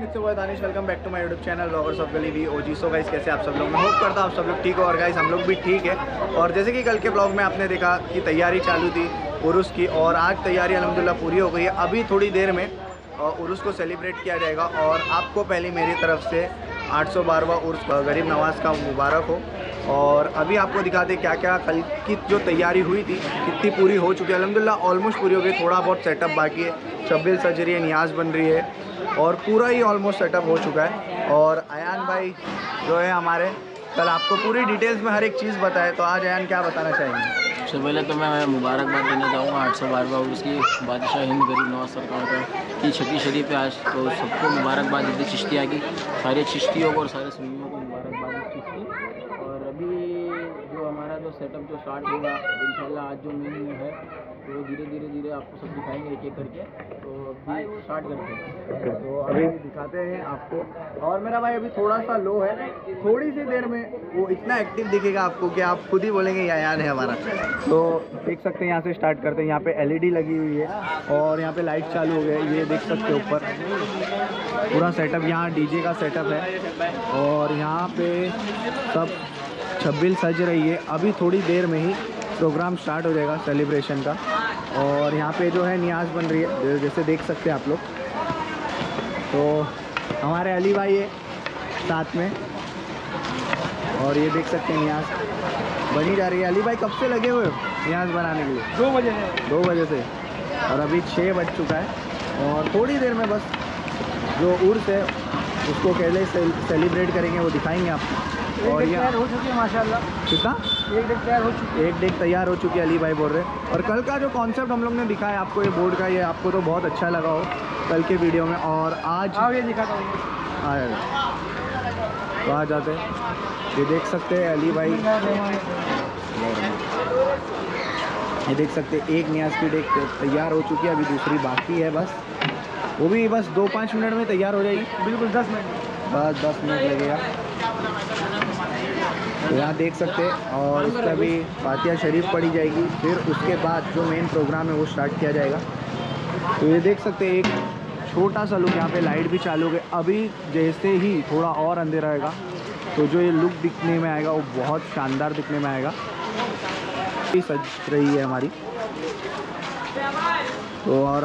It's your boy Danish, welcome back to my YouTube channel vloggers of Gali V OG. So guys कैसे आप सब लोग, मैं होप करता हूँ आप सब लोग ठीक हो। और गाइस हम लोग भी ठीक है। और जैसे कि कल के ब्लॉग में आपने देखा कि तैयारी चालू थी उर्स की, और आज तैयारी अल्हम्दुलिल्लाह पूरी हो गई है। अभी थोड़ी देर में उर्स को सेलिब्रेट किया जाएगा। और आपको पहले मेरी तरफ से 812वां उर्स गरीब नवाज़ का मुबारक हो। और अभी आपको दिखाते क्या क्या कल की जो तैयारी हुई थी कितनी पूरी हो चुकी है। अल्हम्दुलिल्लाह ऑलमोस्ट पूरी हो गई, थोड़ा बहुत सेटअप बाकी है। शब्बिल सज रही है, नियाज़ बन रही है और पूरा ही ऑलमोस्ट सेटअप हो चुका है। और अयान भाई जो है हमारे, कल आपको पूरी डिटेल्स में हर एक चीज़ बताए, तो आज अयान क्या बताना चाहेंगे? सबसे पहले तो मैं मुबारकबाद देना चाहूँगा 812वां उसकी बादशाह हिंद गरीब नवाज सरकार का की छठी शरीफ है आज। तो सबको मुबारकबाद देते चिश्तिया की, सारे चिश्तियों को और सारे सुन्नियों को मुबारकबाद इस चीज़ की। और अभी जो हमारा जो सेटअप जो स्टार्ट होगा इंशाल्लाह आज जो मेन्यू है तो धीरे धीरे आपको सब दिखाएंगे एक एक करके। तो अभी स्टार्ट करते हैं। तो अभी दिखाते हैं आपको। और मेरा भाई अभी थोड़ा सा लो है, थोड़ी सी देर में वो इतना एक्टिव दिखेगा आपको कि आप खुद ही बोलेंगे ये अयान है हमारा। तो देख सकते हैं, यहाँ से स्टार्ट करते हैं। यहाँ पे एलईडी लगी हुई है और यहाँ पे लाइट चालू हो गया है, ये देख सकते हैं ऊपर पूरा सेटअप। यहाँ डीजे का सेटअप है और यहाँ पे सब छब्बील सज रही है। अभी थोड़ी देर में ही प्रोग्राम स्टार्ट हो जाएगा सेलिब्रेशन का। और यहाँ पे जो है नियाज़ बन रही है, जैसे देख सकते हैं आप लोग। तो हमारे अली भाई है साथ में और ये देख सकते हैं नियाज़ बनी जा रही है। अली भाई कब से लगे हुए हो नियाज़ बनाने के लिए? 2 बजे से। और अभी 6 बज चुका है और थोड़ी देर में बस जो उर्स है उसको कैसे सेलिब्रेट करेंगे वो दिखाएंगे आपको। और ये तैयार हो चुकी है माशाल्लाह। कितना? एक डेक तैयार हो चुकी है। एक डेक तैयार हो चुकी है, अली भाई बोल रहे हैं। और कल का जो कॉन्सेप्ट हम लोग ने दिखाया आपको, ये बोर्ड का, ये आपको तो बहुत अच्छा लगा हो कल के वीडियो में। और आज ये दिखाता हूँ, तो आ जाते हैं, ये देख सकते हैं अली भाई, ये देख सकते हैं एक नियाज़ की डेक तैयार हो चुकी है, अभी दूसरी बाकी है बस। वो भी बस 2-5 मिनट में तैयार हो जाएगी, बिल्कुल 10 मिनट, बस 10 मिनट लगेगा। तो यहाँ देख सकते हैं। और इसका भी फातिहा शरीफ पढ़ी जाएगी, फिर उसके बाद जो मेन प्रोग्राम है वो स्टार्ट किया जाएगा। तो ये देख सकते हैं एक छोटा सा लुक, यहाँ पे लाइट भी चालू हो गई। अभी जैसे ही थोड़ा और अंधेरा आएगा तो जो ये लुक दिखने में आएगा वो बहुत शानदार दिखने में आएगा। सज रही है हमारी। तो और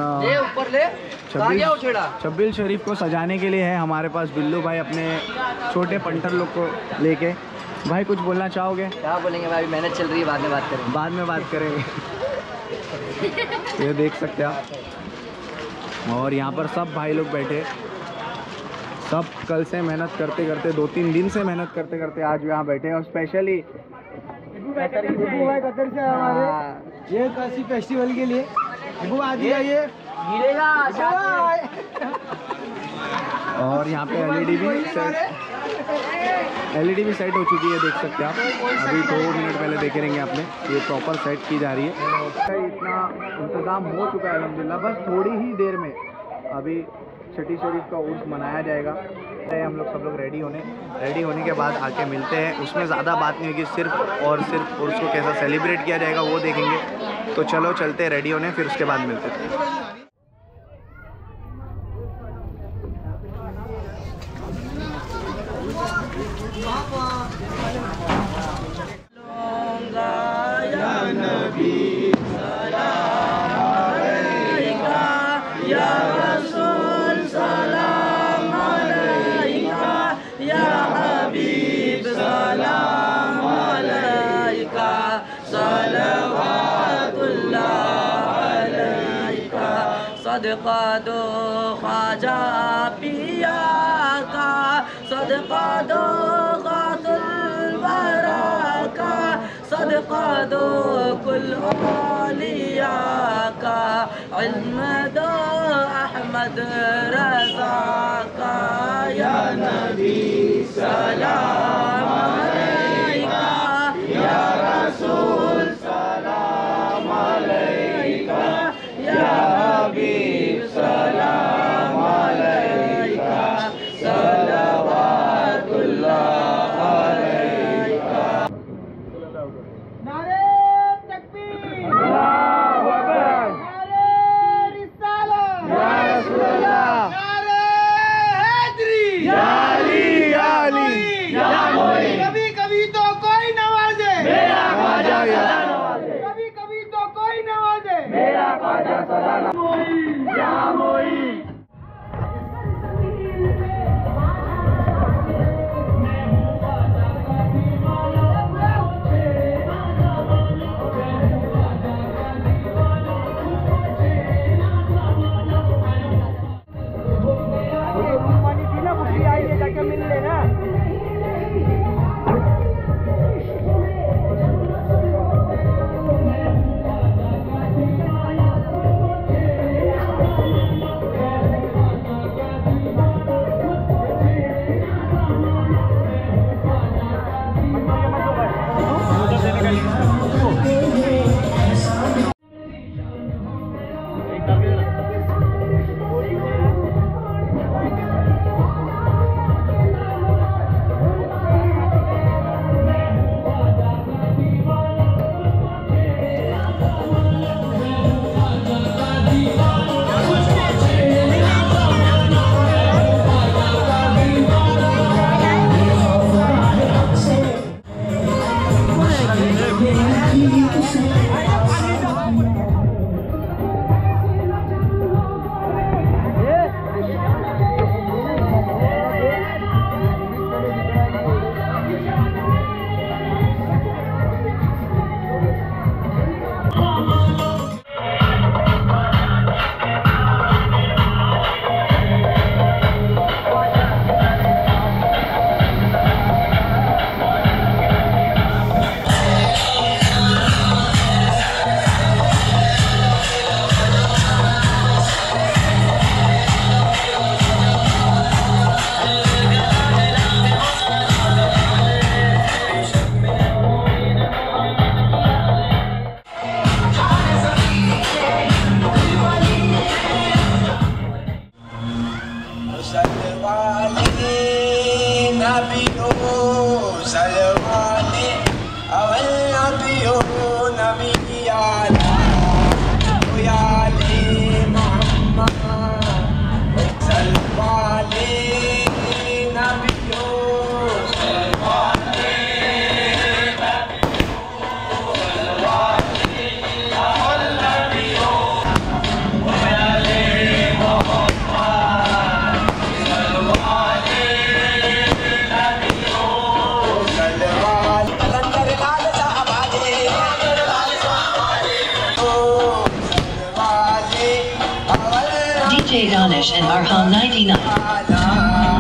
छब्बील शरीफ को सजाने के लिए है हमारे पास बिल्लू भाई अपने छोटे पंटर लोग को लेके। भाई कुछ बोलना चाहोगे? क्या बोलेंगे भाई, मेहनत चल रही है, बाद में बात करेंगे। बाद में बात करेंगे। ये देख सकते हैं आप। और यहाँ पर सब भाई लोग बैठे, सब कल से मेहनत करते करते 2-3 दिन से मेहनत करते करते आज यहाँ बैठे। और स्पेशली कतर से हमारे ये काशी फेस्टिवल के लिए वो आ दिया ये गिरेगा। और यहाँ पे एलईडी भी सेट हो चुकी है, देख सकते हैं आप। अभी 2 मिनट पहले देखे रहेंगे आपने, ये प्रॉपर सेट की जा रही है। इतना इंतज़ाम हो चुका है अल्हम्दुलिल्लाह। बस थोड़ी ही देर में अभी छठी शरीफ का उर्स मनाया जाएगा। हम लोग सब लोग रेडी होने के बाद आके मिलते हैं। उसमें ज़्यादा बात नहीं होगी, सिर्फ और सिर्फ उर्स को कैसा सेलिब्रेट किया जाएगा वो देखेंगे। तो चलो चलते हैं रेडी होने, फिर उसके बाद मिलते हैं। सदका दो ख्वाजा पिया का, सदका दो गातुल वरा का, सदका दो कुल औलिया का, इल्म दो अहमद रज़ा का। या नबी सलाम अलैका, या रसूल सलाम अलैका, या हबीब सलाम अलैका, सलवातुल्लाह अलैका। नारे तकबीर, अल्लाहु अकबर, नारे रिसालत, या रसूल अल्लाह, नारे DJ Danish and Arham 99.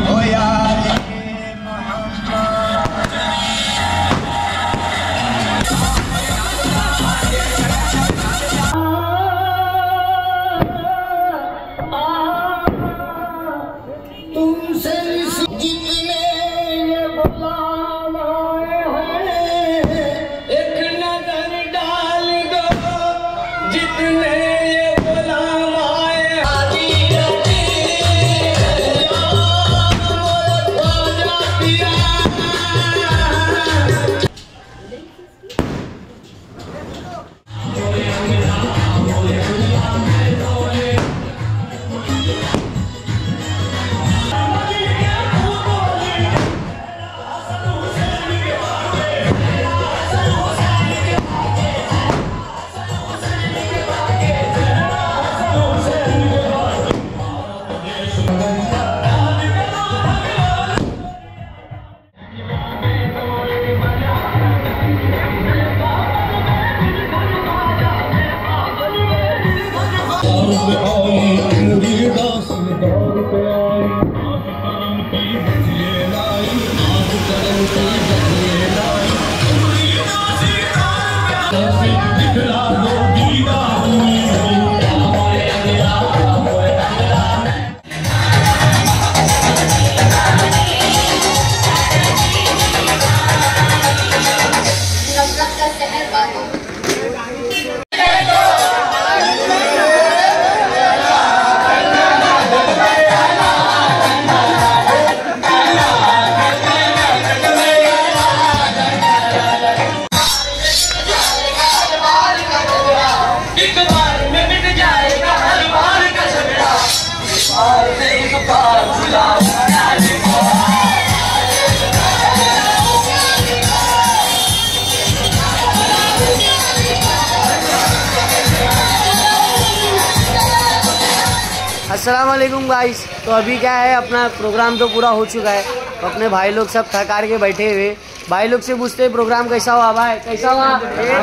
अस्सलाम वालेकुम गाइस। तो अभी क्या है, अपना प्रोग्राम तो पूरा हो चुका है। तो अपने भाई लोग सब थकार के बैठे हुए, भाई लोग से पूछते हैं प्रोग्राम कैसा हुआ भाई, कैसा हुआ?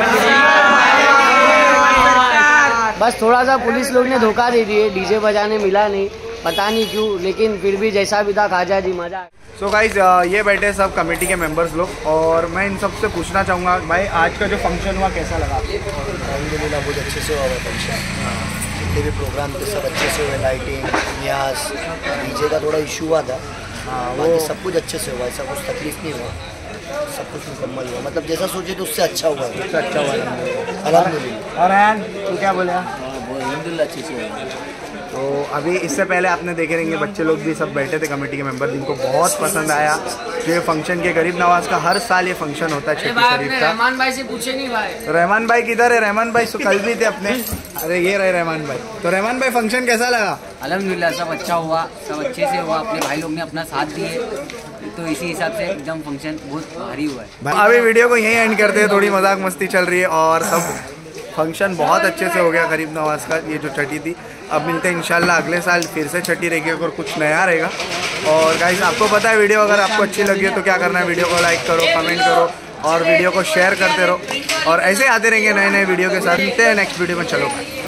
बस थोड़ा सा पुलिस लोग ने धोखा दे दिए, डीजे बजाने मिला नहीं, पता नहीं क्यों, लेकिन फिर भी जैसा भी था खाजा जी मजा। सो गाइस ये बैठे सब कमेटी के मेंबर्स लोग, और मैं इन सब से पूछना चाहूँगा भाई आज का जो फंक्शन हुआ कैसा लगा? अल्हम्दुलिल्लाह बहुत अच्छे से हुआ फंक्शन। जितने भी प्रोग्राम थे सब अच्छे से हुए, लाइटिंग, न्यास, डीजे का थोड़ा इशू हुआ था, बाकी सब कुछ अच्छे से हुआ, ऐसा कुछ तकलीफ नहीं हुआ, सब कुछ मुकम्मल हुआ, मतलब जैसा सोचे तो उससे अच्छा हुआ, उससे अच्छा हुआ अल्हम्दुलिल्लाह। और रैन तू क्या बोला? अल्हम्दुलिल्लाह अच्छे से हुआ। तो अभी इससे पहले आपने देखे रहेंगे बच्चे लोग भी सब बैठे थे कमेटी के मेंबर, जिनको बहुत पसंद आया जो ये फंक्शन के गरीब नवाज का हर साल ये फंक्शन होता है छठी शरीफ का। रहमान भाई से पूछे नहीं भाई। तो रहमान भाई किधर है? रहमान भाई तो कल भी थे अपने, अरे ये रहे रहमान भाई। तो रहमान भाई फंक्शन कैसा लगा? अल्हम्दुलिल्लाह सब अच्छा हुआ, सब अच्छे से हुआ, अपने भाई लोग ने अपना साथ दिए, तो इसी हिसाब से एकदम फंक्शन बहुत भारी हुआ है। अभी वीडियो को यहीं एंड करते हैं, थोड़ी मजाक मस्ती चल रही है और सब फंक्शन बहुत अच्छे से हो गया गरीब नवाज का, ये जो छठी थी। अब मिलते हैं इंशाल्लाह अगले साल, फिर से छठी रहेगी और कुछ नया रहेगा। और गाइस आपको पता है वीडियो अगर आपको अच्छी लगी है तो क्या करना है, वीडियो को लाइक करो, कमेंट करो और वीडियो को शेयर करते रहो, और ऐसे आते रहेंगे नए नए वीडियो के साथ। मिलते हैं नेक्स्ट वीडियो में, चलो।